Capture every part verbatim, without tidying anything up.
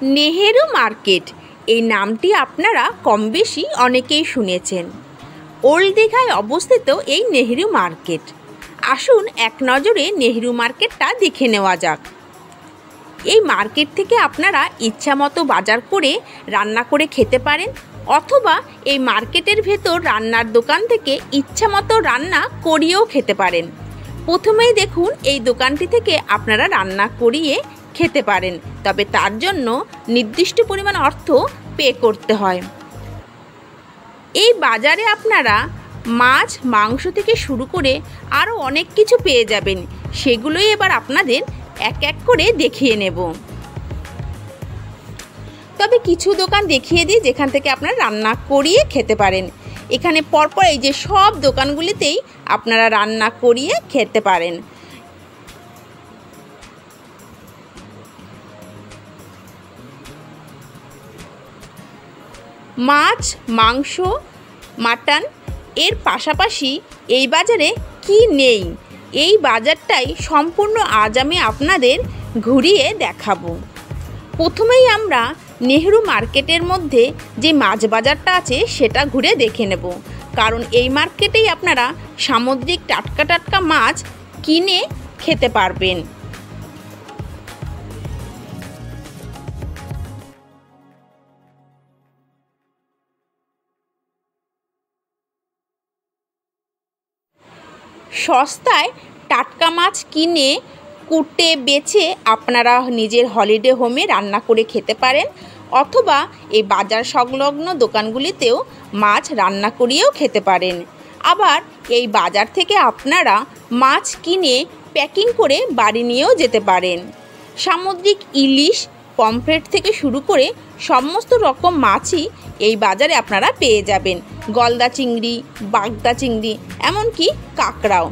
Nehru market এই নামটি আপনারা কম বেশি অনেকেই শুনেছেন। ওল্ড দীঘায় অবস্থিত এই নেহেরু মার্কেট। আসুন এক নজরে নেহেরু মার্কেটটা দেখে নেওয়া যাক। এই মার্কেট থেকে আপনারা ইচ্ছা মতো বাজার করে রান্না করে খেতে পারেন, অথবা এই মার্কেটের ভেতর রান্নার দোকান থেকে ইচ্ছা মতো রান্না করিয়েও খেতে পারেন। প্রথমেই দেখুন এই দোকানটি থেকে আপনারা রান্না করিয়ে খেতে পারেন, তবে তার জন্য নির্দিষ্ট পরিমাণ অর্থ পে করতে হয়। এই বাজারে আপনারা মাছ, মাংস থেকে শুরু করে আরও অনেক কিছু পেয়ে যাবেন। সেগুলোই এবার আপনাদের এক এক করে দেখিয়ে নেব। তবে কিছু দোকান দেখিয়ে দিই যেখান থেকে আপনারা রান্না করিয়ে খেতে পারেন। এখানে পরপর এই যে সব দোকানগুলিতেই আপনারা রান্না করিয়ে খেতে পারেন। মাছ, মাংস, মাটন এর পাশাপাশি এই বাজারে কি নেই, এই বাজারটাই সম্পূর্ণ আজ আমি আপনাদের ঘুরিয়ে দেখাবো। প্রথমেই আমরা নেহেরু মার্কেটের মধ্যে যে মাছ বাজারটা আছে সেটা ঘুরে দেখে নেব, কারণ এই মার্কেটেই আপনারা সামুদ্রিক টাটকা টাটকা মাছ কিনে খেতে পারবেন। সস্তায় টাটকা মাছ কিনে কুটে বেছে আপনারা নিজের হলিডে হোমে রান্না করে খেতে পারেন, অথবা এই বাজার সংলগ্ন দোকানগুলিতেও মাছ রান্না করিয়েও খেতে পারেন। আবার এই বাজার থেকে আপনারা মাছ কিনে প্যাকিং করে বাড়ি নিয়েও যেতে পারেন। সামুদ্রিক ইলিশ, পমফ্রেট থেকে শুরু করে সমস্ত রকম মাছই এই বাজারে আপনারা পেয়ে যাবেন। গলদা চিংড়ি, বাগদা চিংড়ি, এমনকি কাঁকড়াও।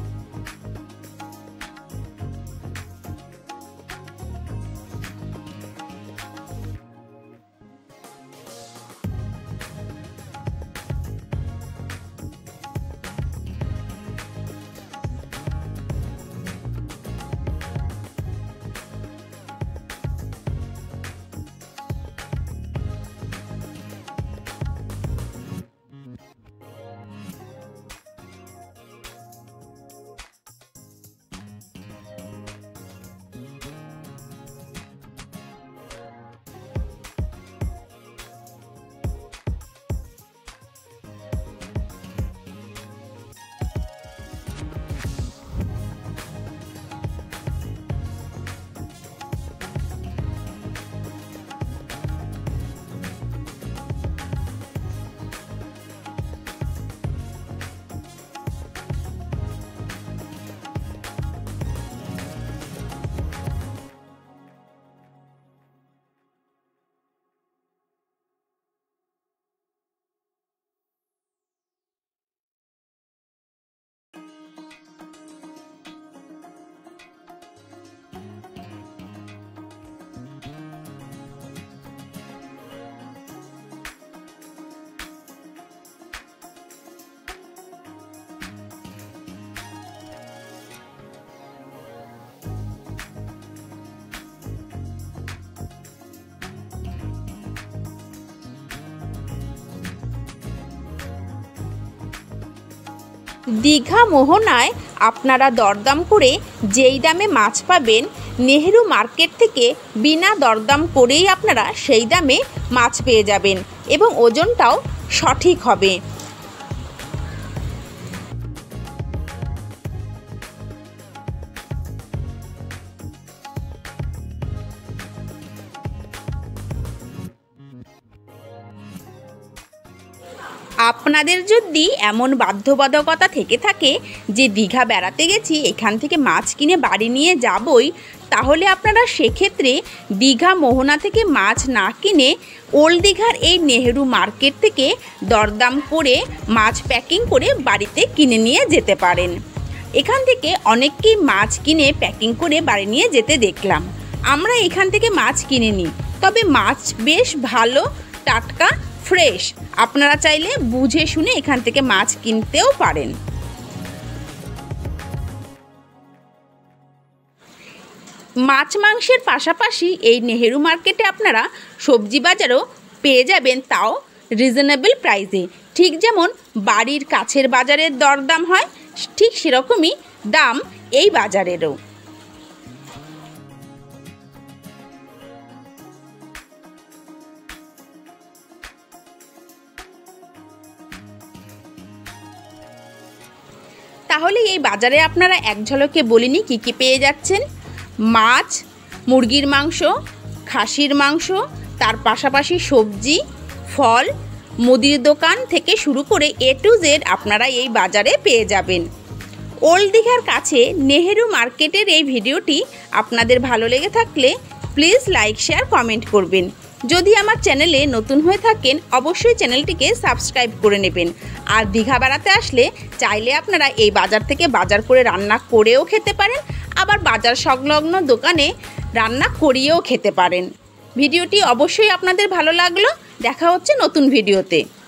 দীঘা মোহনায় আপনারা দরদাম করে যেই দামে মাছ পাবেন, নেহেরু মার্কেট থেকে বিনা দরদাম করেই আপনারা সেই দামে মাছ পেয়ে যাবেন এবং ওজনটাও সঠিক হবে। আপনাদের যদি এমন বাধ্যবাধকতা থেকে থাকে যে দীঘা বেড়াতে গেছি, এখান থেকে মাছ কিনে বাড়ি নিয়ে যাবই, তাহলে আপনারা সেক্ষেত্রে দীঘা মোহনা থেকে মাছ না কিনে ওল্ড দীঘার এই নেহেরু মার্কেট থেকে দরদাম করে মাছ প্যাকিং করে বাড়িতে কিনে নিয়ে যেতে পারেন। এখান থেকে অনেককেই মাছ কিনে প্যাকিং করে বাড়ি নিয়ে যেতে দেখলাম। আমরা এখান থেকে মাছ কিনে নিই, তবে মাছ বেশ ভালো, টাটকা, ফ্রেশ। আপনারা চাইলে বুঝে শুনে এখান থেকে মাছ কিনতেও পারেন। মাছ মাংসের পাশাপাশি এই নেহেরু মার্কেটে আপনারা সবজি বাজারও পেয়ে যাবেন, তাও রিজনেবল প্রাইসে। ঠিক যেমন বাড়ির কাছের বাজারের দরদাম হয়, ঠিক সেরকমই দাম এই বাজারেরও। তাহলে এই বাজারে আপনারা এক ঝলকে বলিনি কি কি পেয়ে যাচ্ছেন। মাছ, মুরগির মাংস, খাসির মাংস, তার পাশাপাশি সবজি, ফল, মুদির দোকান থেকে শুরু করে এ টু জেড আপনারা এই বাজারে পেয়ে যাবেন। ওল্ড দীঘার কাছে নেহেরু মার্কেটের এই ভিডিওটি আপনাদের ভালো লেগে থাকলে প্লিজ লাইক, শেয়ার, কমেন্ট করবেন। যদি আমার চ্যানেলে নতুন হয়ে থাকেন অবশ্যই চ্যানেলটিকে সাবস্ক্রাইব করে নেবেন। আর দীঘা বেড়াতে আসলে চাইলে আপনারা এই বাজার থেকে বাজার করে রান্না করেও খেতে পারেন, আবার বাজার সংলগ্ন দোকানে রান্না করিয়েও খেতে পারেন। ভিডিওটি অবশ্যই আপনাদের ভালো লাগলো। দেখা হচ্ছে নতুন ভিডিওতে।